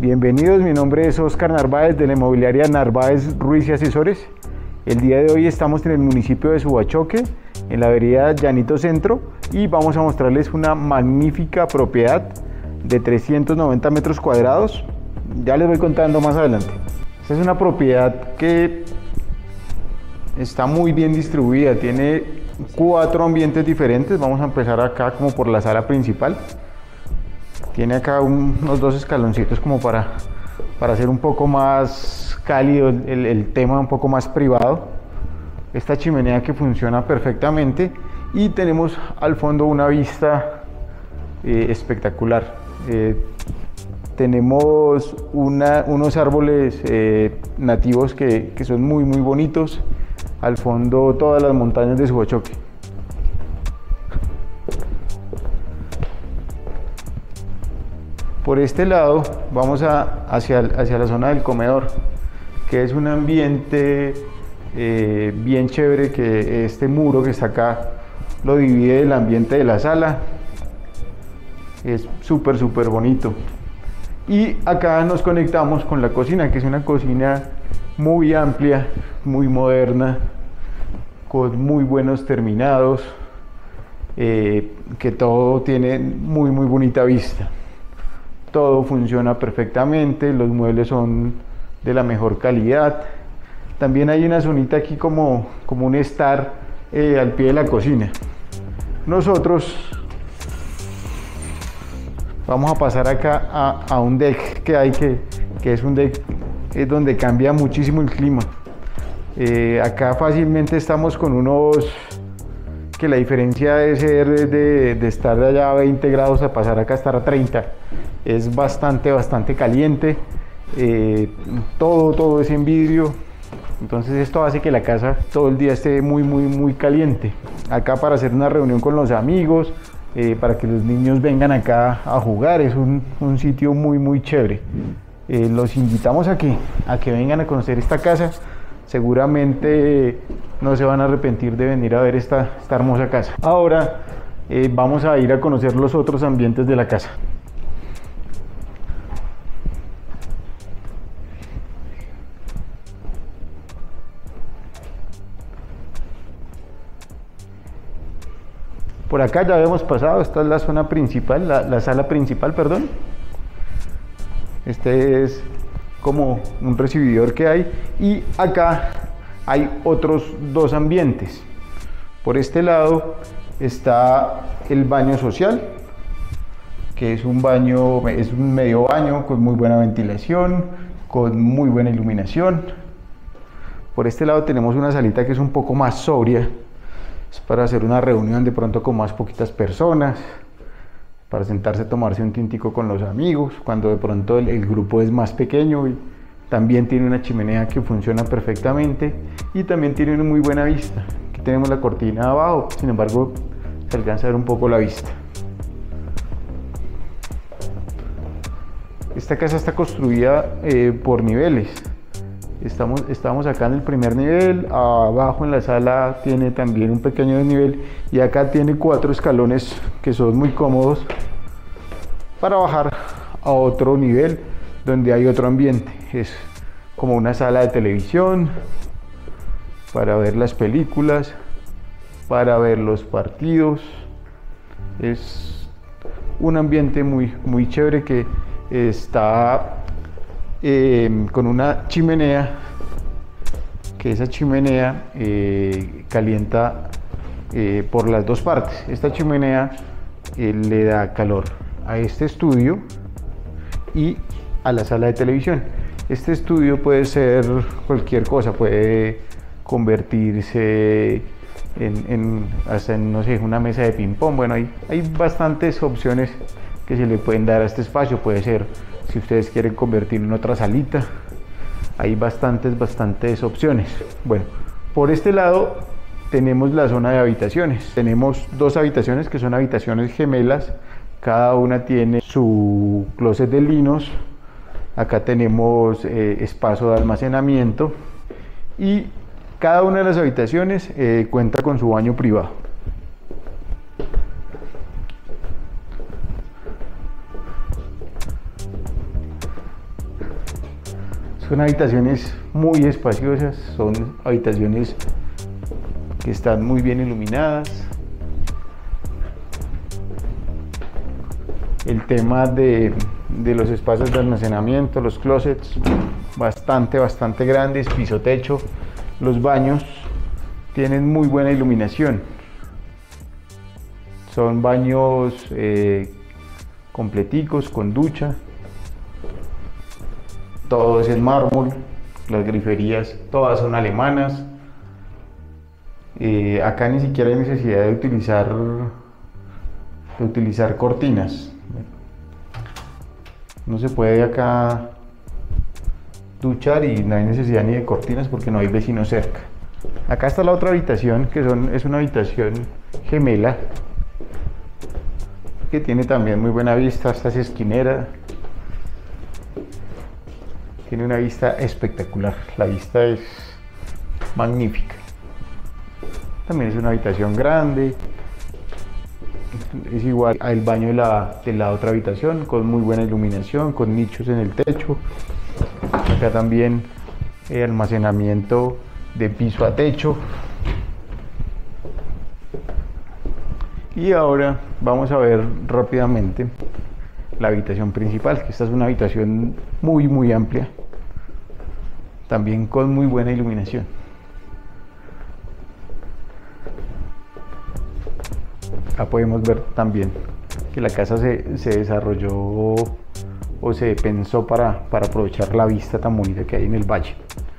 Bienvenidos, mi nombre es Oscar Narváez de la inmobiliaria Narváez Ruiz y Asesores. El día de hoy estamos en el municipio de Subachoque, en la avenida Llanito Centro, y vamos a mostrarles una magnífica propiedad de 390 metros cuadrados. Ya les voy contando más adelante. Esta es una propiedad que está muy bien distribuida, tiene 4 ambientes diferentes. Vamos a empezar acá como por la sala principal. Tiene acá unos 2 escaloncitos como para hacer un poco más cálido el tema, un poco más privado. Esta chimenea que funciona perfectamente, y tenemos al fondo una vista espectacular. Tenemos unos árboles nativos que son muy bonitos. Al fondo todas las montañas de Subachoque. Por este lado vamos hacia la zona del comedor, que es un ambiente bien chévere, que este muro que está acá lo divide del ambiente de la sala. Es súper bonito. Y acá nos conectamos con la cocina, que es una cocina muy amplia, muy moderna, con muy buenos terminados, que todo tiene muy bonita vista. Todo funciona perfectamente, los muebles son de la mejor calidad. También hay una zonita aquí como un estar al pie de la cocina. Nosotros vamos a pasar acá a un deck que hay, que es un deck donde cambia muchísimo el clima. Acá fácilmente estamos con unos, que la diferencia de ser de estar allá a 20 grados a pasar acá a estar a 30. Es bastante caliente. Todo es en vidrio, entonces esto hace que la casa todo el día esté muy caliente. Acá para hacer una reunión con los amigos, para que los niños vengan acá a jugar, es un sitio muy chévere. Los invitamos a que vengan a conocer esta casa. Seguramente no se van a arrepentir de venir a ver esta hermosa casa. Ahora vamos a ir a conocer los otros ambientes de la casa. Por acá ya habíamos pasado. Esta es la zona principal, la sala principal, perdón. Este es como un recibidor que hay, y acá hay otros 2 ambientes. Por este lado está el baño social, que es un medio baño con muy buena ventilación, con muy buena iluminación. Por este lado tenemos una salita que es un poco más sobria. Es para hacer una reunión de pronto con más poquitas personas, para sentarse a tomarse un tintico con los amigos, cuando de pronto el grupo es más pequeño. Y también tiene una chimenea que funciona perfectamente, y también tiene una muy buena vista. Aquí tenemos la cortina abajo, sin embargo se alcanza a ver un poco la vista. Esta casa está construida por niveles. Estamos acá en el primer nivel. Abajo en la sala tiene también un pequeño desnivel, y acá tiene 4 escalones que son muy cómodos para bajar a otro nivel donde hay otro ambiente. Es como una sala de televisión para ver las películas, para ver los partidos. Es un ambiente muy chévere, que está con una chimenea, que esa chimenea calienta por las 2 partes. Esta chimenea le da calor a este estudio y a la sala de televisión. Este estudio puede ser cualquier cosa, puede convertirse hasta en, no sé, una mesa de ping pong. Bueno, hay bastantes opciones que se le pueden dar a este espacio. Puede ser, si ustedes quieren convertirlo en otra salita, hay bastantes opciones. Bueno, por este lado tenemos la zona de habitaciones. Tenemos 2 habitaciones que son habitaciones gemelas. Cada una tiene su closet de linos. Acá tenemos espacio de almacenamiento, y cada una de las habitaciones cuenta con su baño privado. Son habitaciones muy espaciosas, son habitaciones que están muy bien iluminadas. El tema de los espacios de almacenamiento, los closets, bastante grandes, piso techo. Los baños tienen muy buena iluminación. Son baños completicos, con ducha. Todo es en mármol. Las griferías todas son alemanas. Acá ni siquiera hay necesidad de utilizar cortinas. No se puede acá duchar y no hay necesidad ni de cortinas porque no hay vecinos cerca. Acá está la otra habitación, que es una habitación gemela, que tiene también muy buena vista. Esta es esquinera, tiene una vista espectacular, la vista es magnífica. También es una habitación grande, es igual al baño de la otra habitación, con muy buena iluminación, con nichos en el techo. Acá también almacenamiento de piso a techo. Y ahora vamos a ver rápidamente la habitación principal, que esta es una habitación muy amplia, también con muy buena iluminación. Acá podemos ver también que la casa se desarrolló o se pensó para aprovechar la vista tan bonita que hay en el valle.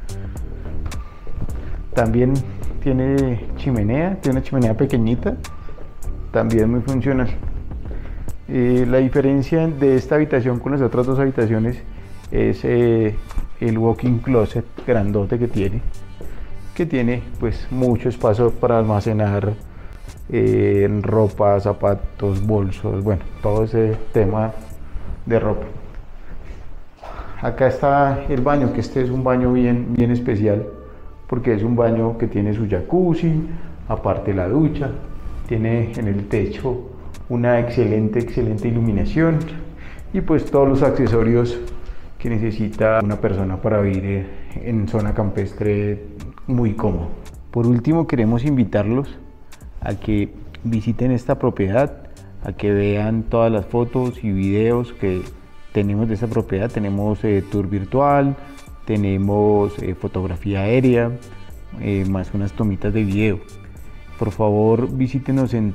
También tiene chimenea, tiene una chimenea pequeñita, también muy funcional. La diferencia de esta habitación con las otras dos habitaciones es el walk-in closet grandote que tiene pues mucho espacio para almacenar ropa, zapatos, bolsos, bueno, todo ese tema de ropa. Acá está el baño, que este es un baño bien especial, porque es un baño que tiene su jacuzzi, aparte la ducha, tiene en el techo una excelente iluminación y pues todos los accesorios que necesita una persona para vivir en zona campestre muy cómodo. Por último, queremos invitarlos a que visiten esta propiedad, a que vean todas las fotos y videos que tenemos de esta propiedad. Tenemos tour virtual, tenemos fotografía aérea, más unas tomitas de video. Por favor, visítenos en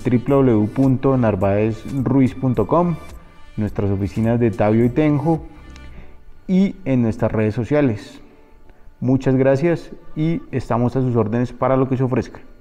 www.narvaezruiz.com, nuestras oficinas de Tabio y Tenjo y en nuestras redes sociales. Muchas gracias y estamos a sus órdenes para lo que se ofrezca.